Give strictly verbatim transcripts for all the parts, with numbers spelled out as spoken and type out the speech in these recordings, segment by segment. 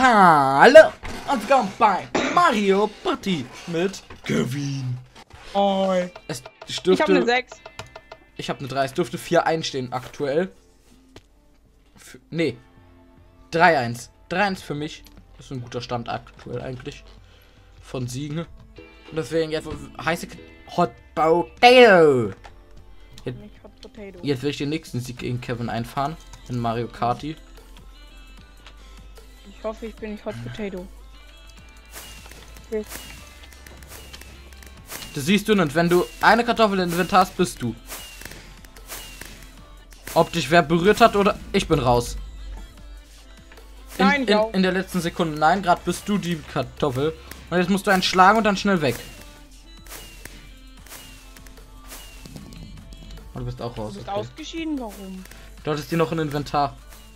Hallo und willkommen bei Mario Party mit Kevin. Oh. Es dürfte, ich habe eine sechs. Ich habe eine drei. Es dürfte vier eins stehen aktuell. F nee. drei eins. drei eins für mich. Das ist ein guter Stand aktuell eigentlich. Von Siegen. Und deswegen jetzt heiße Hot Potato. Jetzt, Hot Potato. jetzt will ich den nächsten Sieg gegen Kevin einfahren. In Mario Karty. Ich hoffe, ich bin nicht Hot Potato. Okay. Das siehst du, und wenn du eine Kartoffel im Inventar hast, bist du. Ob dich wer berührt hat oder ich bin raus. In, Nein, in, in der letzten Sekunde. Nein, gerade bist du die Kartoffel. Und jetzt musst du einen schlagen und dann schnell weg. Und du bist auch raus. Du bist Okay. ausgeschieden? Warum? Dort ist die noch im Inventar.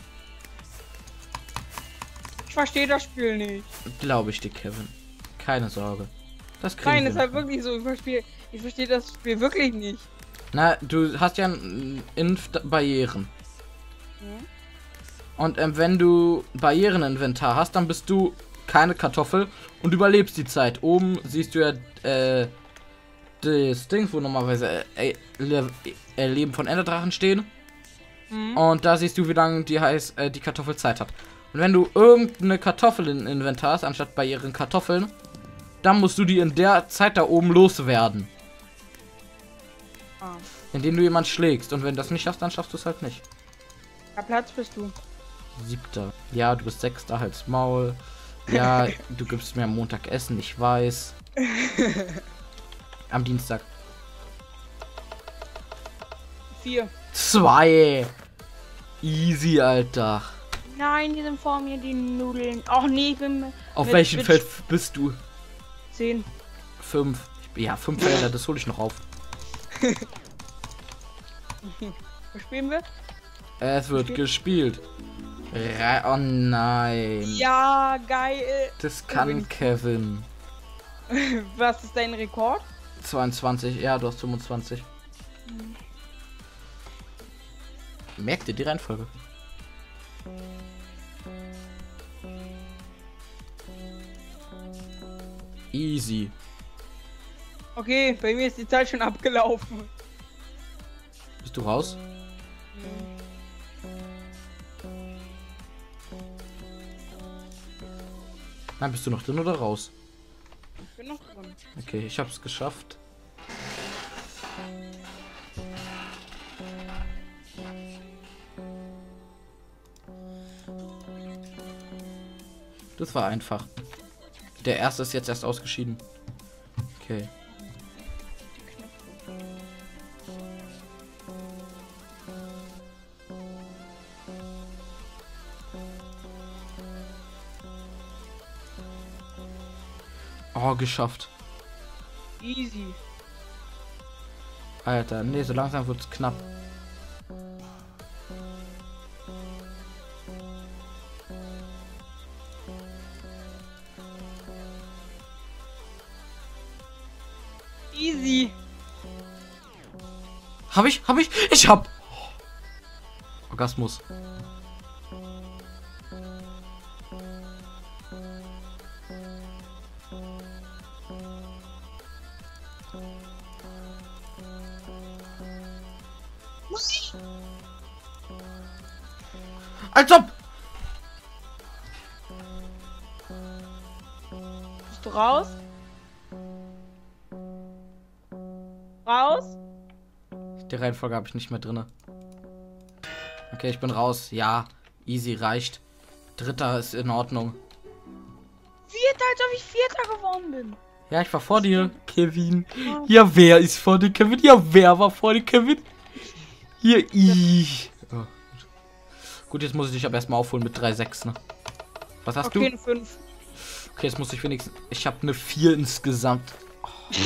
Ich verstehe das Spiel nicht. Glaube ich dir, Kevin. Keine Sorge. Das kriegen Nein, wir ist halt noch. wirklich so. Ich verstehe, ich verstehe das Spiel wirklich nicht. Na, du hast ja Inf-Barrieren. Hm? Und ähm, wenn du Barrieren im Inventar hast, dann bist du keine Kartoffel und überlebst die Zeit. Oben siehst du ja äh, das Ding, wo normalerweise äh, äh, äh, Leben von Enderdrachen stehen. Hm? Und da siehst du, wie lange die heiß äh, die Kartoffel Zeit hat. Und wenn du irgendeine Kartoffel im Inventar hast, anstatt Barrieren Kartoffeln, dann musst du die in der Zeit da oben loswerden. Ah. Indem du jemand schlägst. Und wenn du das nicht schaffst, dann schaffst du es halt nicht. Ja, Platz bist du. Siebter. Ja, du bist Sechster, halt's Maul. Ja, du gibst mir am Montag Essen, ich weiß. Am Dienstag. Vier. Zwei. Easy, Alter. Nein, die sind vor mir, die Nudeln. Ach nee, ich bin. Auf mit- welchem mit Feld bist du? Zehn. Fünf. Ich, ja, fünf Felder, das hole ich noch auf. Wo spielen wir? Es wird Okay. gespielt. Re oh nein. Ja, geil. Das kann Kevin. Was ist dein Rekord? zweiundzwanzig, ja, du hast fünfundzwanzig. Merkt ihr die Reihenfolge? Easy. Okay, bei mir ist die Zeit schon abgelaufen. Bist du raus? Nein, bist du noch drin oder raus? Ich bin noch drin. Okay, ich hab's geschafft. Das war einfach. Der erste ist jetzt erst ausgeschieden. Okay. Oh, geschafft. Easy. Alter, nee, so langsam wird's knapp. Easy. Hab ich? Hab ich? Ich hab! Orgasmus. Als ob! Bist du raus? Raus? Die Reihenfolge habe ich nicht mehr drinne. Okay, ich bin raus. Ja, easy reicht. Dritter ist in Ordnung. Vierter, als ob ich Vierter geworden bin. Ja, ich war vor dir, Kevin. Ja, wer ist vor dir, Kevin? Ja, wer war vor dir, Kevin? Hier, ich. Oh, gut. Gut, jetzt muss ich dich aber erstmal aufholen mit drei sechs, ne? Was hast Okay, du? eine fünf. Okay, jetzt muss ich wenigstens. Ich habe eine vier insgesamt. Oh.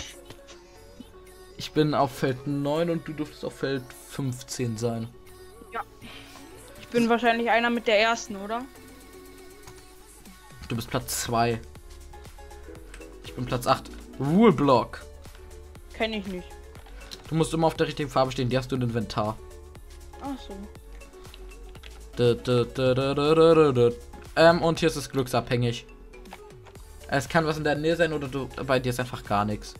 Ich bin auf Feld neun und du dürftest auf Feld fünfzehn sein. Ja. Ich bin wahrscheinlich einer mit der ersten, oder? Du bist Platz zwei. Ich bin Platz acht. Rule Block. Kenne ich nicht. Du musst immer auf der richtigen Farbe stehen, die hast du im Inventar. Ach so. Da, da, da, da, da, da, da. Ähm, und hier ist es glücksabhängig. Es kann was in der Nähe sein oder du, bei dir ist einfach gar nichts.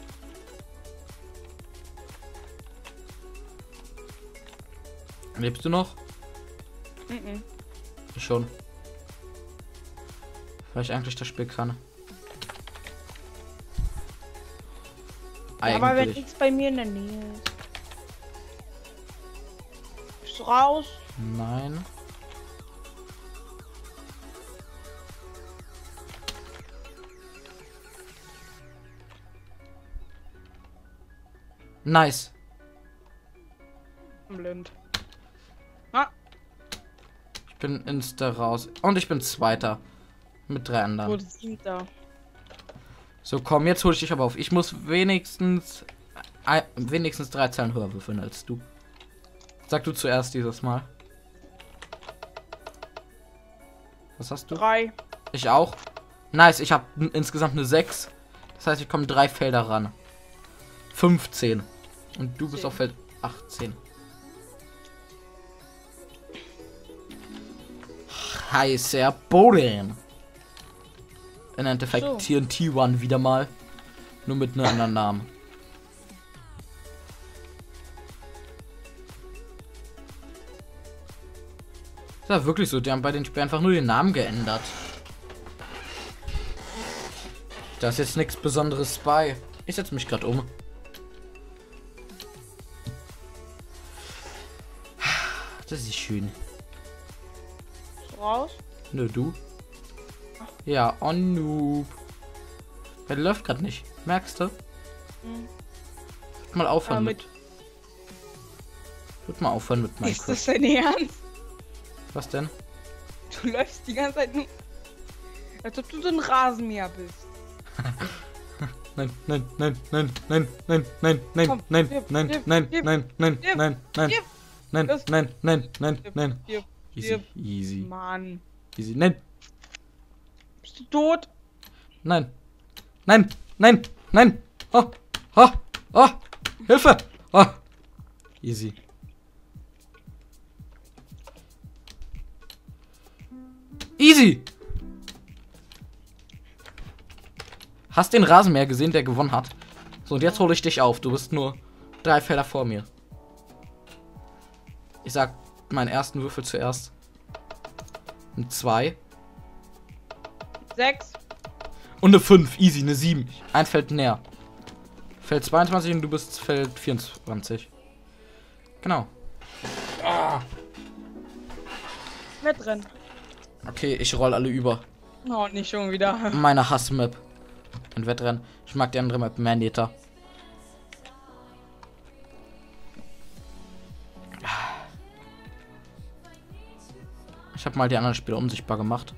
Lebst du noch? Mhm. Ich schon. Weil ich eigentlich das Spiel kann. Ja, aber wenn nichts bei mir in der Nähe ist. Bist du raus? Nein. Nice. Blind. Ah. Ich bin insta raus. Und ich bin Zweiter. Mit drei anderen. Wo sind da? So, komm, jetzt hole ich dich aber auf. Ich muss wenigstens ein, wenigstens drei Zahlen höher würfeln als du. Sag du zuerst dieses Mal. Was hast du? Drei. Ich auch. Nice, ich habe insgesamt eine sechs. Das heißt, ich komme drei Felder ran. fünfzehn. Und du bist zehn. auf Feld achtzehn. Heißer Boden. In Endeffekt So. T N T One wieder mal. Nur mit einem anderen Namen. Ist ja wirklich so, die haben bei den Spielen einfach nur den Namen geändert. Da ist jetzt nichts Besonderes bei. Ich setze mich gerade um. Das ist schön. Bist du raus? Nö, du? Ja, oh noob. Der läuft gerade nicht. Merkst du? Mhm. Mal aufhören Aber mit. mit- Wird mal aufhören mit Ist Minecraft. das dein Ernst? Was denn? Du läufst die ganze Zeit nur. Als ob du so ein Rasenmäher bist. Nein, nein, nein, nein, nein, nein, nein, nein, Komm, nein, gib, nein, gib, nein, gib, nein, nein, gib, nein, nein, gib, nein, los. nein, nein, nein, Gib, nein, nein. gib, Easy, gib. easy, Mann. easy. Nein, Bist du tot? nein, nein, nein, nein. Oh, oh, oh, Hilfe. Oh, easy. Easy. Hast den Rasenmäher gesehen, der gewonnen hat? So, und jetzt hole ich dich auf. Du bist nur drei Felder vor mir. Ich sag meinen ersten Würfel zuerst. Ein zwei. Sechs. Und eine fünf. Easy, eine sieben. Ein Feld näher. Feld zweiundzwanzig und du bist Feld vierundzwanzig. Genau. Ah. Wer drin? Okay, ich roll alle über. Oh, nicht schon wieder. Meine Hassmap. Ein Wettrennen. Ich mag die andere Map mehr netter. Ich habe mal die anderen Spieler unsichtbar gemacht.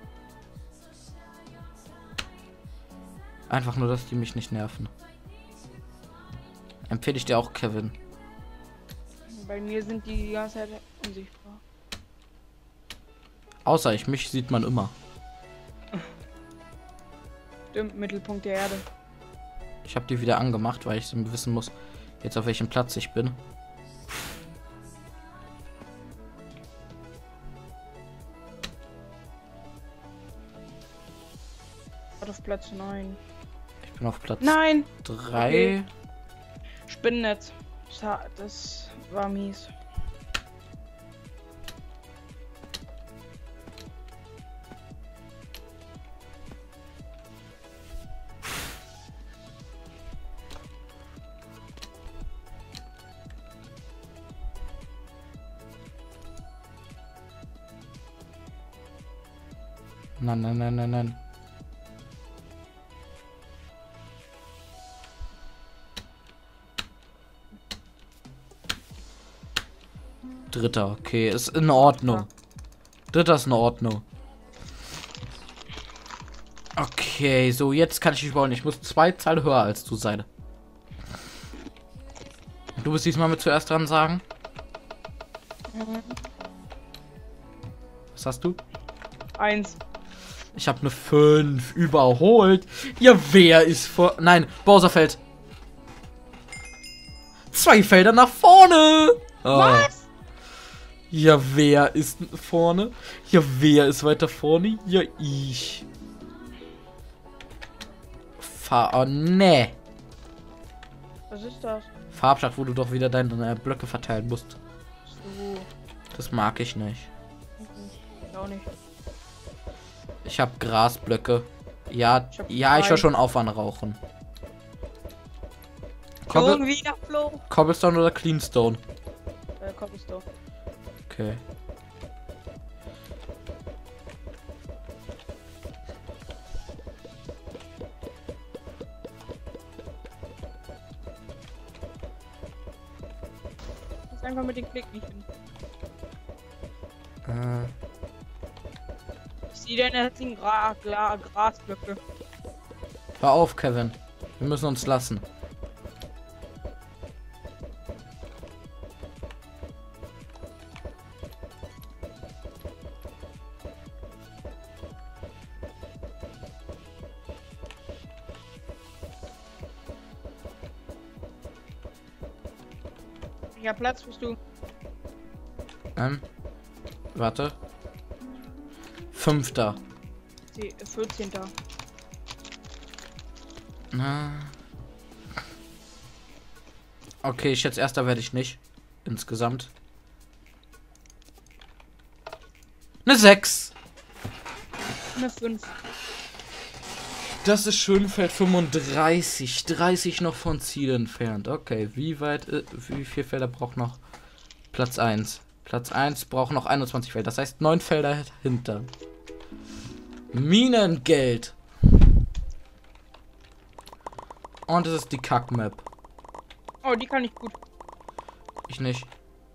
Einfach nur, dass die mich nicht nerven. Empfehle ich dir auch, Kevin. Bei mir sind die die ganze Zeit unsichtbar. Außer ich, mich sieht man immer. Stimmt, Mittelpunkt der Erde. Ich habe die wieder angemacht, weil ich so wissen muss, jetzt auf welchem Platz ich bin. Auf Platz neun. Ich bin auf Platz Nein! drei. Okay. Spinnennetz. Das- Das war mies. Nein, nein, nein, nein, nein. Dritter, okay, ist in Ordnung. Dritter ist in Ordnung. Okay, so jetzt kann ich dich bauen. Ich muss zwei Zahlen höher als du sein. Du bist diesmal mit zuerst dran sagen. Was hast du? Eins. Ich habe eine fünf überholt. Ja, wer ist vor... Nein, Bowserfeld. Zwei Felder nach vorne. Oh. Was? Ja, wer ist vorne? Ja, wer ist weiter vorne? Ja, ich. Fahr... Oh, nee. Was ist das? Farbschach, wo du doch wieder deine äh, Blöcke verteilen musst. So. Das mag ich nicht. Ich auch nicht. Ich habe Grasblöcke. Ja, Ich hab ja, ich drei. höre schon auf an Rauchen. Cobble Schon wieder Flo. Cobblestone oder Cleanstone? Äh, komm ich doch. Okay. Ich muss einfach mit dem Klick nicht hin. Äh, Ich sehe deine hässlichen Gra Gra Grasblöcke. hör auf, Kevin. Wir müssen uns lassen. Ja, Platz bist du. Ähm, warte. Fünfter. Sie- vierzehnter. Na. Okay, ich schätze, erster werde ich nicht. Insgesamt. Eine sechs. Eine fünf. Das ist Schönfeld fünfunddreißig. dreißig noch von Ziel entfernt. Okay, wie weit, äh, wie viele Felder braucht noch Platz eins? Platz eins braucht noch einundzwanzig Felder. Das heißt neun Felder hinter. Minengeld. Und es ist die Kack-Map. Oh, die kann ich gut. Ich nicht.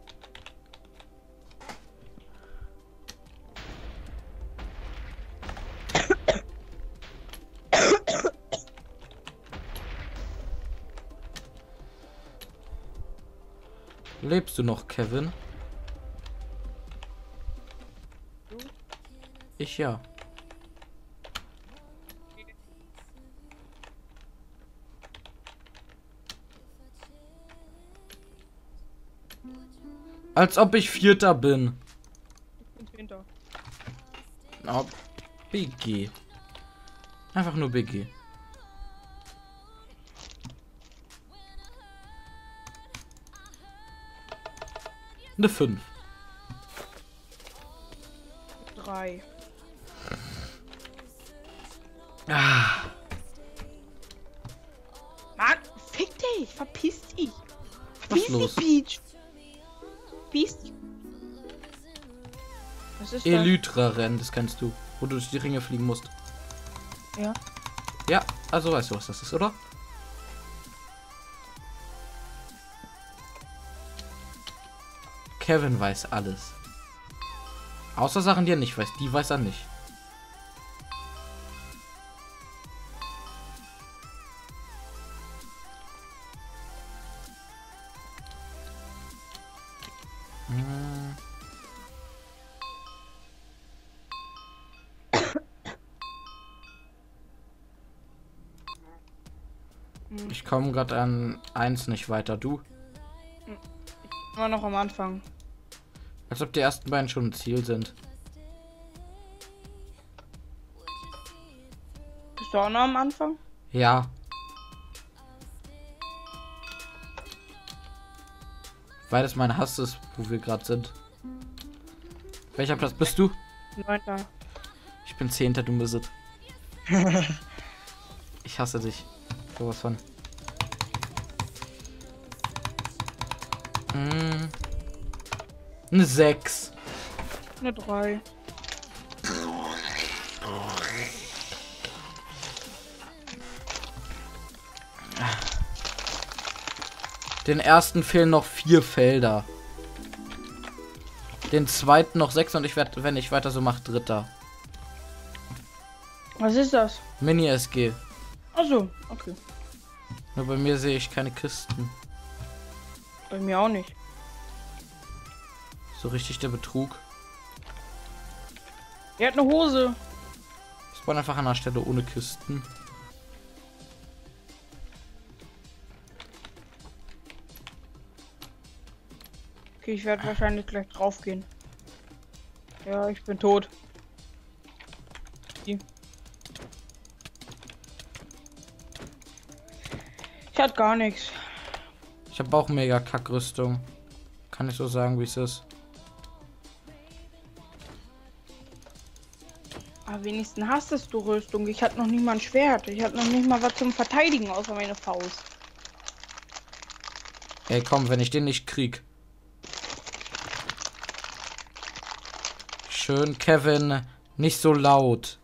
Lebst du noch, Kevin? Du? Ich ja. Als ob ich Vierter bin. Ich bin zehnter. Oh, B G. Einfach nur B G. Eine fünf. drei. Ah, Mann, fick dich, verpiss dich. Was Verpiss los? dich, Peach. Verpiss dich. Was ist das? Elytra-Rennen, das kennst du. Wo du durch die Ringe fliegen musst. Ja. Ja, also weißt du, was das ist, oder? Kevin weiß alles. Außer Sachen, die er nicht weiß. Die weiß er nicht. Hm. Hm, Ich komme gerade an eins nicht weiter. Du? Immer noch am Anfang. Als ob die ersten beiden schon im Ziel sind. Bist du auch noch am Anfang? Ja. Weil das mein Hass ist, wo wir gerade sind. Welcher Platz bist du? Neunter. Ich bin Zehnter, du Misset. Ich hasse dich. Sowas von. Hm. Eine sechs. Eine drei. Den ersten fehlen noch vier Felder. Den zweiten noch sechs und ich werde, wenn ich weiter so mache, Dritter. Was ist das? Mini-S G. Achso, okay. Nur bei mir sehe ich keine Kisten. Bei mir auch nicht. So richtig der Betrug. Er hat eine Hose. Ich spawn einfach an einer Stelle ohne Kisten. Okay, ich werde wahrscheinlich gleich drauf gehen. Ja, ich bin tot. Die. Ich hatte gar nichts. Ich habe auch mega Kackrüstung. Kann ich so sagen, wie es ist. Aber wenigstens hast du Rüstung. Ich hatte noch nicht mal ein Schwert. Ich hatte noch nicht mal was zum Verteidigen, außer meine Faust. Ey, komm, wenn ich den nicht krieg. Schön, Kevin. Nicht so laut.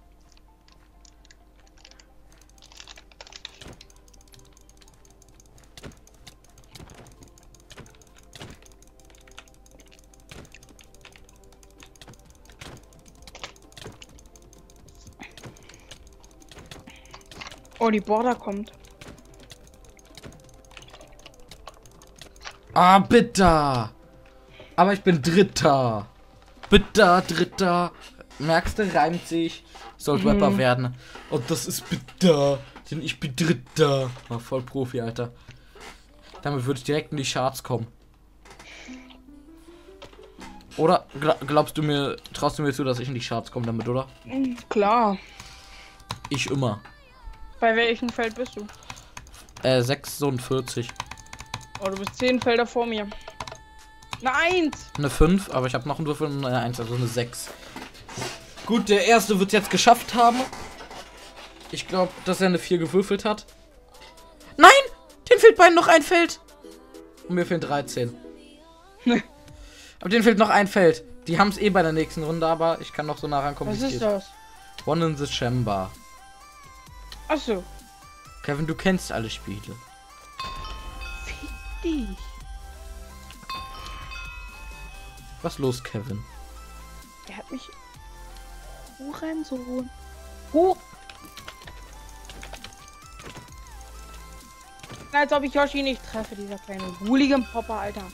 Oh, die Border kommt. Ah, bitter. Aber ich bin Dritter. Bitter, Dritter. Merkst du, reimt sich. Soll Mhm. Rapper werden. Und das ist bitter. Denn ich bin Dritter. War voll Profi, Alter. Damit würde ich direkt in die Charts kommen. Oder gla- glaubst du mir, traust du mir zu, dass ich in die Charts komme damit, oder? Mhm, klar. Ich immer. Bei welchem Feld bist du? Äh, sechsundvierzig. Oh, du bist zehn Felder vor mir. Eine Eins! Eine fünf, aber ich habe noch einen Würfel und eine eins, also eine sechs. Gut, der erste wird jetzt geschafft haben. Ich glaube, dass er eine vier gewürfelt hat. Nein! Den fehlt beiden noch ein Feld. Und mir fehlen dreizehn. Aber denen fehlt noch ein Feld. Die haben es eh bei der nächsten Runde, aber ich kann noch so nah rankommen. Was wie es ist geht. das? One in the Chamber. Achso. Kevin, du kennst alle Spiele. Fick dich. Was los, Kevin? Er hat mich. Hurensohn. Huh. Als ob ich Yoshi nicht treffe, dieser kleine Hooligan Popper, Alter.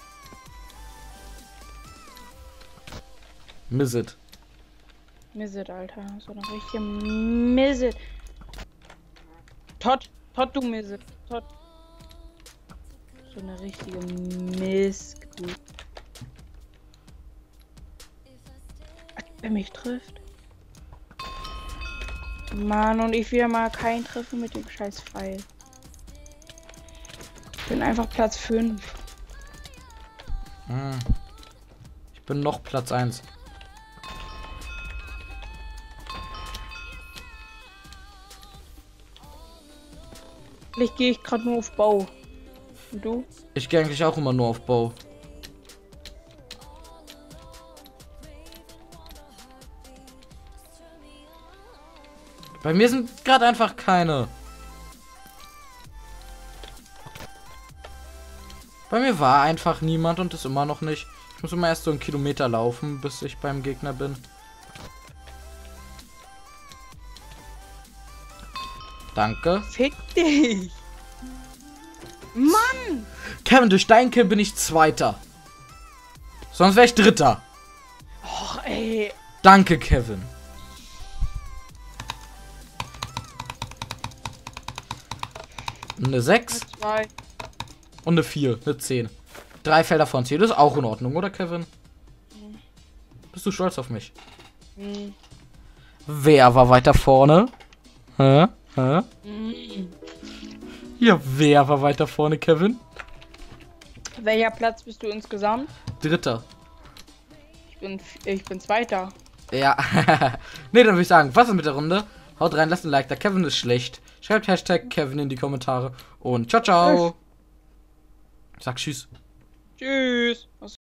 Miss it. Misset, Alter. So eine richtige Misset. Todd. Todd, du Misset. Todd. So eine richtige Missgeburt. Als er mich trifft. Mann, und ich wieder mal keinen Treffer mit dem scheiß Pfeil. Ich bin einfach Platz fünf. Hm. Ich bin noch Platz eins. Vielleicht gehe ich gerade nur auf Bau. Und du? Ich gehe eigentlich auch immer nur auf Bow. Bei mir sind gerade einfach keine. Bei mir war einfach niemand und ist immer noch nicht. Ich muss immer erst so einen Kilometer laufen, bis ich beim Gegner bin. Danke. Fick dich! Mann! Kevin, durch deinen Kill bin ich Zweiter. Sonst wäre ich Dritter. Och, ey. Danke, Kevin. Eine sechs Zwei. und eine vier, eine zehn. Drei Felder von zehn, das ist auch in Ordnung, oder, Kevin? Bist du stolz auf mich? Hm. Wer war weiter vorne? Hä? Hä? Hm. Ja, wer war weiter vorne, Kevin? Welcher Platz bist du insgesamt? Dritter. Ich bin, ich bin Zweiter. Ja. Ne, dann würde ich sagen, was ist mit der Runde? Haut rein, lasst ein Like da. Kevin ist schlecht. Schreibt Hashtag Kevin in die Kommentare. Und ciao, ciao. Sag tschüss. Tschüss.